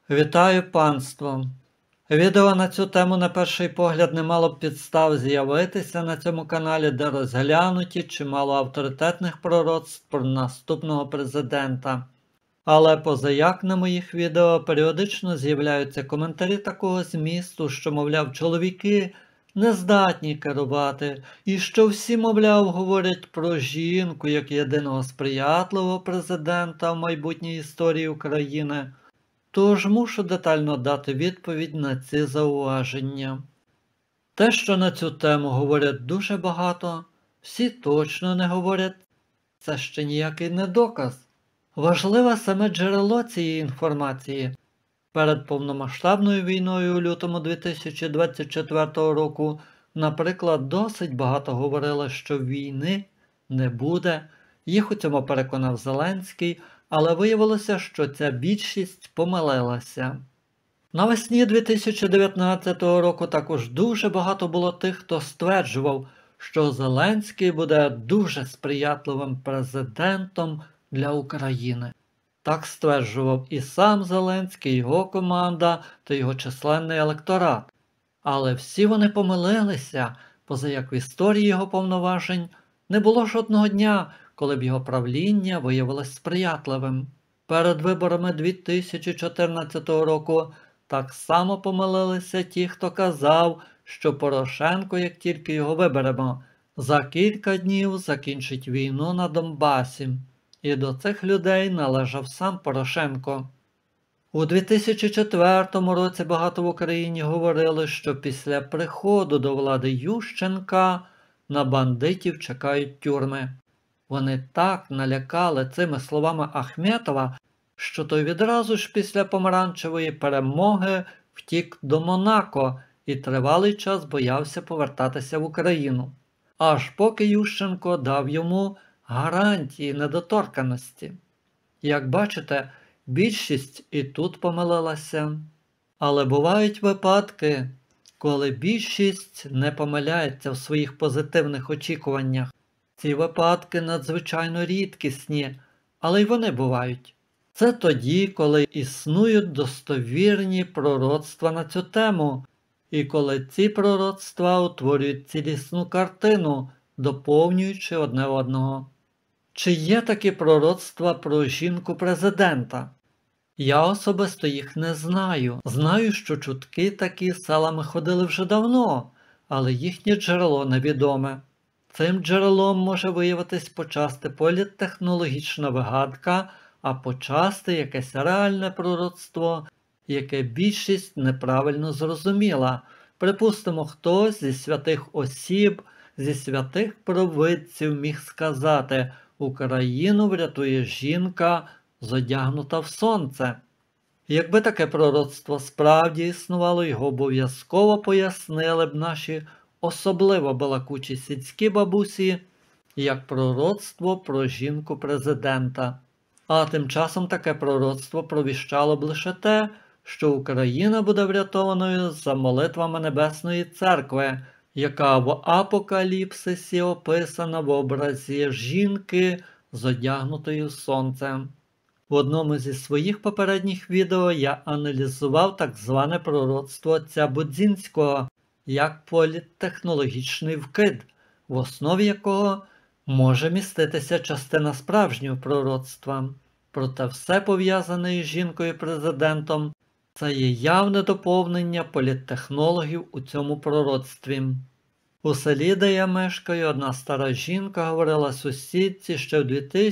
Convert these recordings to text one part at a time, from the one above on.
Вітаю панство! Відео на цю тему на перший погляд не мало б підстав з'явитися на цьому каналі, де розглянуті чимало авторитетних пророцтв про наступного президента. Але позаяк на моїх відео періодично з'являються коментарі такого змісту, що, мовляв, чоловіки не здатні керувати, і що всі, мовляв, говорять про жінку як єдиного сприятливого президента в майбутній історії України. Тож мушу детально дати відповідь на ці зауваження. Те, що на цю тему говорять дуже багато, всі точно не говорять, це ще ніякий не доказ. Важливе саме джерело цієї інформації. Перед повномасштабною війною у лютому 2024 року, наприклад, досить багато говорили, що війни не буде, їх у цьому переконав Зеленський, але виявилося, що ця більшість помилилася. Навесні 2019 року також дуже багато було тих, хто стверджував, що Зеленський буде дуже сприятливим президентом для України. Так стверджував і сам Зеленський, його команда та його численний електорат. Але всі вони помилилися, позаяк в історії його повноважень не було жодного дня, коли б його правління виявилось сприятливим. Перед виборами 2014 року так само помилилися ті, хто казав, що Порошенко, як тільки його виберемо, за кілька днів закінчить війну на Донбасі. І до цих людей належав сам Порошенко. У 2004 році багато в Україні говорили, що після приходу до влади Ющенка на бандитів чекають тюрми. Вони так налякали цими словами Ахметова, що той відразу ж після помаранчевої перемоги втік до Монако і тривалий час боявся повертатися в Україну. Аж поки Ющенко дав йому гарантії недоторканості. Як бачите, більшість і тут помилилася. Але бувають випадки, коли більшість не помиляється в своїх позитивних очікуваннях. Ці випадки надзвичайно рідкісні, але й вони бувають. Це тоді, коли існують достовірні пророцтва на цю тему, і коли ці пророцтва утворюють цілісну картину, доповнюючи одне одного. Чи є такі пророцтва про жінку-президента? Я особисто їх не знаю. Знаю, що чутки такі селами ходили вже давно, але їхнє джерело невідоме. Цим джерелом може виявитись почасти політтехнологічна вигадка, а почасти якесь реальне пророцтво, яке більшість неправильно зрозуміла. Припустимо, хтось зі святих осіб, зі святих провидців міг сказати: «Україну врятує жінка, зодягнута в сонце». Якби таке пророцтво справді існувало, його обов'язково пояснили б наші особливо балакучі сільські бабусі, як пророцтво про жінку-президента. А тим часом таке пророцтво провіщало б лише те, що Україна буде врятованою за молитвами Небесної Церкви, яка в Апокаліпсисі описана в образі жінки, зодягнутої сонцем. В одному зі своїх попередніх відео я аналізував так зване пророцтво отця Будзінського як політтехнологічний вкид, в основі якого може міститися частина справжнього пророцтва. Проте все пов'язане із жінкою-президентом – це є явне доповнення політтехнологів у цьому пророцтві. У селі, де я мешкаю, одна стара жінка говорила сусідці ще в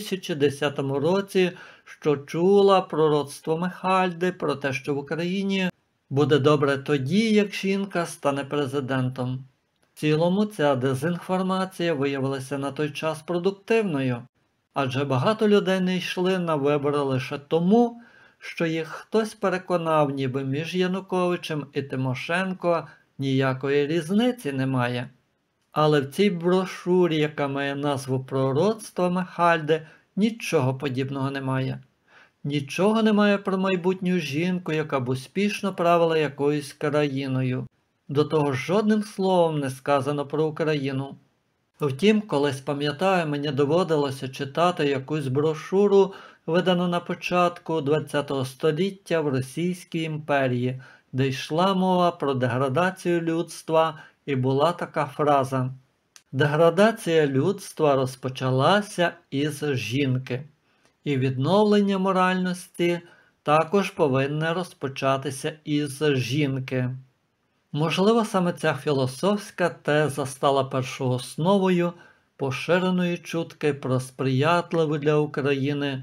2010 році, що чула пророцтво Мехальди про те, що в Україні буде добре тоді, як жінка стане президентом. В цілому ця дезінформація виявилася на той час продуктивною, адже багато людей не йшли на вибори лише тому, що їх хтось переконав, ніби між Януковичем і Тимошенко ніякої різниці немає. Але в цій брошурі, яка має назву «Пророцтво Мехальди», нічого подібного немає. Нічого немає про майбутню жінку, яка б успішно правила якоюсь країною. До того жодним словом не сказано про Україну. Втім, колись, пам'ятаю, мені доводилося читати якусь брошуру, видану на початку ХХ століття в Російській імперії, де йшла мова про деградацію людства, і була така фраза: «Деградація людства розпочалася із жінки, і відновлення моральності також повинне розпочатися із жінки». Можливо, саме ця філософська теза стала першоосновою поширеної чутки про сприятливу для України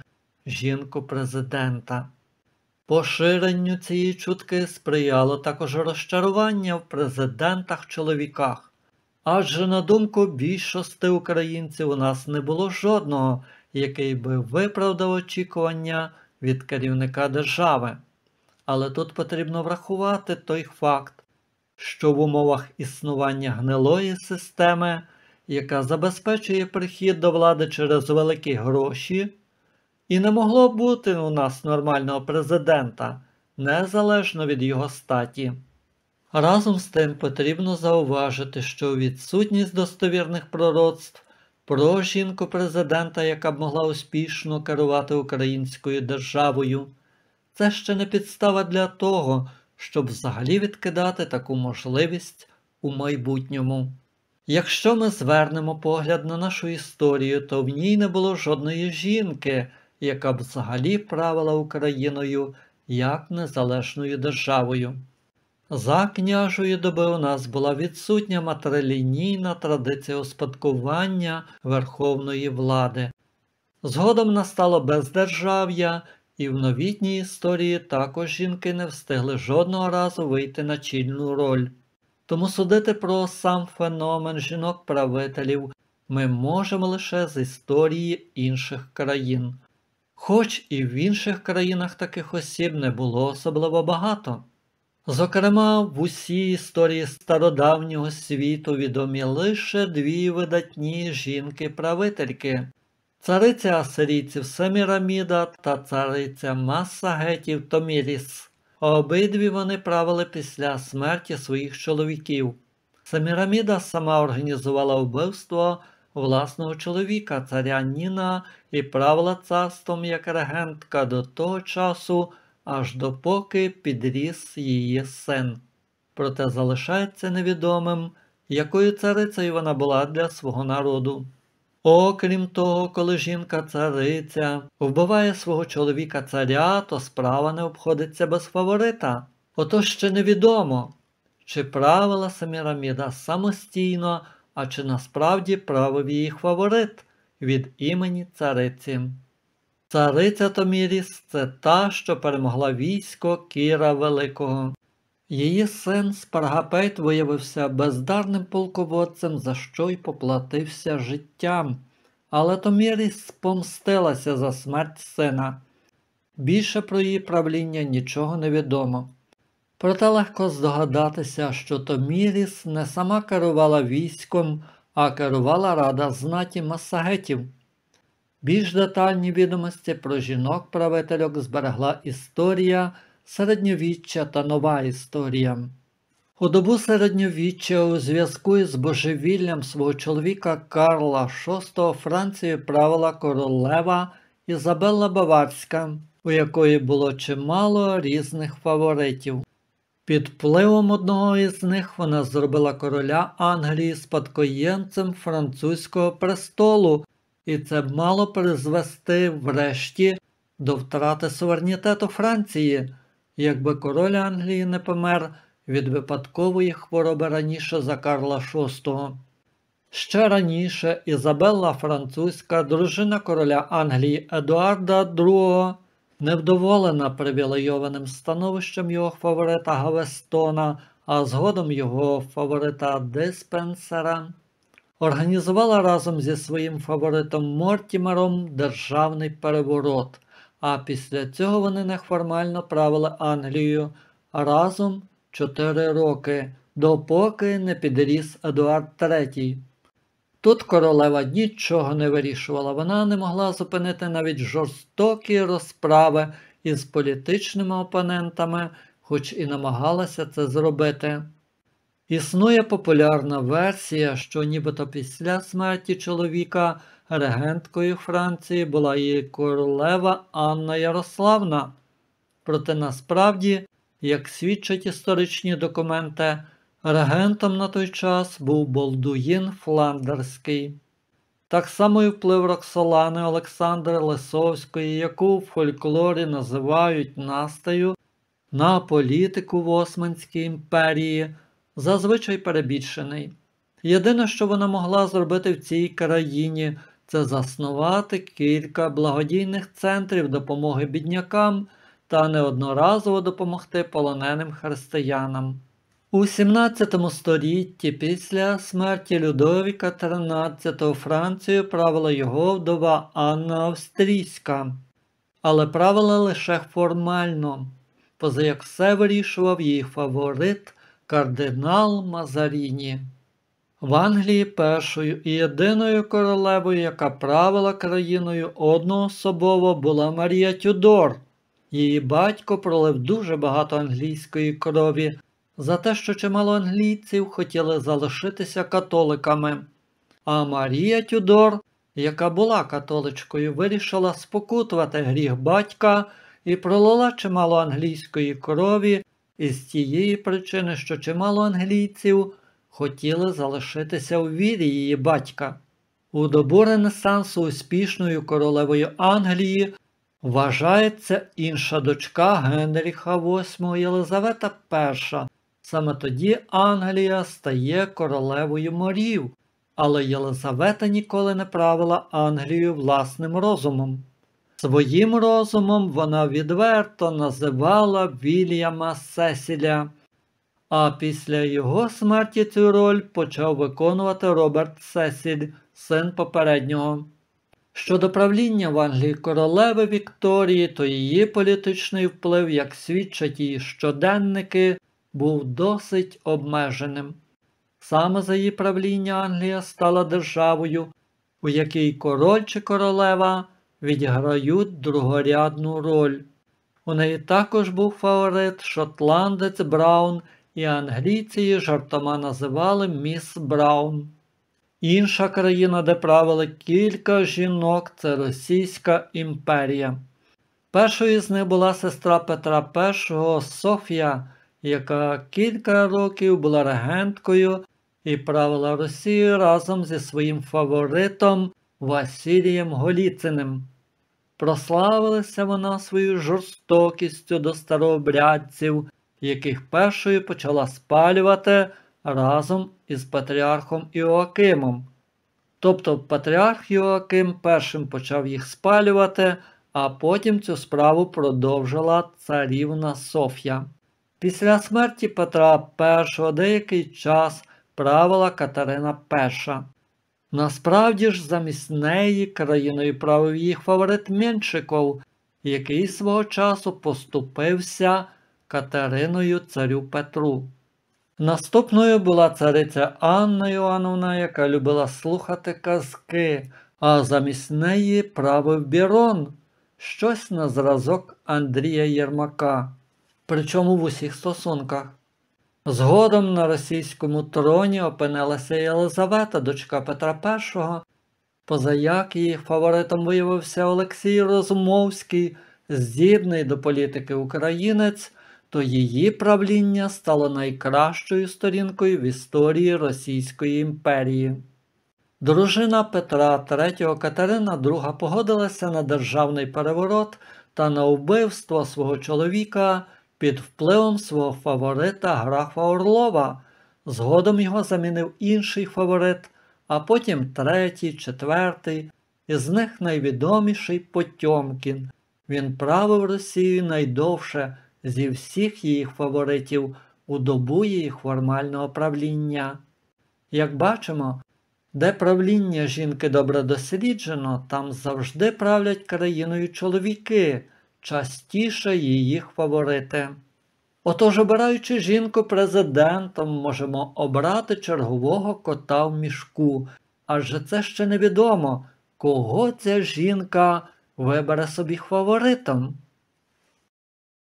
жінку-президента. Поширенню цієї чутки сприяло також розчарування в президентах-чоловіках. Адже, на думку більшості українців, у нас не було жодного, який би виправдав очікування від керівника держави. Але тут потрібно врахувати той факт, що в умовах існування гнилої системи, яка забезпечує прихід до влади через великі гроші, і не могло бути у нас нормального президента, незалежно від його статі. Разом з тим потрібно зауважити, що відсутність достовірних пророцтв про жінку-президента, яка б могла успішно керувати українською державою, це ще не підстава для того, щоб взагалі відкидати таку можливість у майбутньому. Якщо ми звернемо погляд на нашу історію, то в ній не було жодної жінки, яка б взагалі правила Україною як незалежною державою. За княжої доби у нас була відсутня матрилінійна традиція успадкування верховної влади. Згодом настало бездержав'я, і в новітній історії також жінки не встигли жодного разу вийти на чільну роль. Тому судити про сам феномен жінок-правителів ми можемо лише з історії інших країн. Хоч і в інших країнах таких осіб не було особливо багато. Зокрема, в усій історії стародавнього світу відомі лише дві видатні жінки-правительки – цариця асирійців Семіраміда та цариця Массагетів Томіріс. Обидві вони правили після смерті своїх чоловіків. Семіраміда сама організувала вбивство власного чоловіка, царя Ніна, і правила царством як регентка до того часу, аж допоки підріс її син. Проте залишається невідомим, якою царицею вона була для свого народу. Окрім того, коли жінка-цариця вбиває свого чоловіка-царя, то справа не обходиться без фаворита. Отож ще невідомо, чи правила Семіраміда самостійно, а чи насправді правив її фаворит від імені цариці. Цариця Томіріс – це та, що перемогла військо Кіра Великого. Її син Спаргапейт виявився бездарним полководцем, за що й поплатився життям. Але Томіріс помстилася за смерть сина. Більше про її правління нічого не відомо. Проте легко здогадатися, що Томіріс не сама керувала військом, а керувала рада знаті Массагетів. Більш детальні відомості про жінок-правительок зберегла історія середньовіччя та нова історія. У добу середньовіччя у зв'язку із божевіллям свого чоловіка Карла VI Францією правила королева Ізабелла Баварська, у якої було чимало різних фаворитів. Під впливом одного із них вона зробила короля Англії спадкоємцем французького престолу, і це б мало призвести врешті до втрати суверенітету Франції, якби король Англії не помер від випадкової хвороби раніше за Карла VI. Ще раніше Ізабелла Французька, дружина короля Англії Едуарда II, невдоволена привілейованим становищем його фаворита Гавестона, а згодом його фаворита Деспенсера, організувала разом зі своїм фаворитом Мортімером державний переворот, а після цього вони неформально правили Англією разом 4 роки, допоки не підріс Едуард III. Тут королева нічого не вирішувала, вона не могла зупинити навіть жорстокі розправи із політичними опонентами, хоч і намагалася це зробити. Існує популярна версія, що нібито після смерті чоловіка регенткою Франції була її королева Анна Ярославна. Проте насправді, як свідчать історичні документи, регентом на той час був Болдуїн Фландерський. Так само і вплив Роксолани Олександри Лисовської, яку в фольклорі називають Настею, на політику в Османській імперії зазвичай перебільшений. Єдине, що вона могла зробити в цій країні, це заснувати кілька благодійних центрів допомоги біднякам та неодноразово допомогти полоненим християнам. У 17 столітті після смерті Людовіка XIII Францією правила його вдова Анна Австрійська, але правила лише формально, поза як все вирішував її фаворит кардинал Мазаріні. В Англії першою і єдиною королевою, яка правила країною одноособово, була Марія Тюдор. Її батько пролив дуже багато англійської крові за те, що чимало англійців хотіли залишитися католиками. А Марія Тюдор, яка була католичкою, вирішила спокутувати гріх батька і пролила чимало англійської крові із тієї причини, що чимало англійців хотіли залишитися у вірі її батька. У добу Ренесансу успішною королевою Англії вважається інша дочка Генріха VIII Єлизавета І. Саме тоді Англія стає королевою морів, але Єлизавета ніколи не правила Англією власним розумом. Своїм розумом вона відверто називала Вільяма Сесіля, а після його смерті цю роль почав виконувати Роберт Сесіль, син попереднього. Щодо правління в Англії королеви Вікторії, то її політичний вплив, як свідчать її щоденники, був досить обмеженим. Саме за її правління Англія стала державою, у якій король чи королева відіграють другорядну роль. У неї також був фаворит шотландець Браун, і англійці її жартома називали «Міс Браун». Інша країна, де правили кілька жінок, це Російська імперія. Першою з них була сестра Петра І Софія, яка кілька років була регенткою і правила Росією разом зі своїм фаворитом Василієм Голіциним. Прославилася вона своєю жорстокістю до старообрядців, яких першою почала спалювати разом із патріархом Іоакимом. Тобто патріарх Іоаким першим почав їх спалювати, а потім цю справу продовжила царівна Софія. Після смерті Петра І деякий час правила Катерина І. Насправді ж замість неї країною правив їх фаворит Меншиков, який свого часу поступився Катериною царю Петру. Наступною була цариця Анна Іоанновна, яка любила слухати казки, а замість неї правив Бірон, щось на зразок Андрія Єрмака, причому в усіх стосунках. Згодом на російському троні опинилася Єлизавета, дочка Петра І, позаяк її фаворитом виявився Олексій Розумовський, здібний до політики українець, то її правління стало найкращою сторінкою в історії Російської імперії. Дружина Петра III Катерина II погодилася на державний переворот та на вбивство свого чоловіка під впливом свого фаворита графа Орлова. Згодом його замінив інший фаворит, а потім третій, четвертий, із них найвідоміший Потьомкін. Він правив Росією найдовше зі всіх її фаворитів у добу її формального правління. Як бачимо, де правління жінки добре досліджено, там завжди правлять країною чоловіки, частіше її фаворити. Отож, обираючи жінку президентом, можемо обрати чергового кота в мішку, адже це ще невідомо, кого ця жінка вибере собі фаворитом.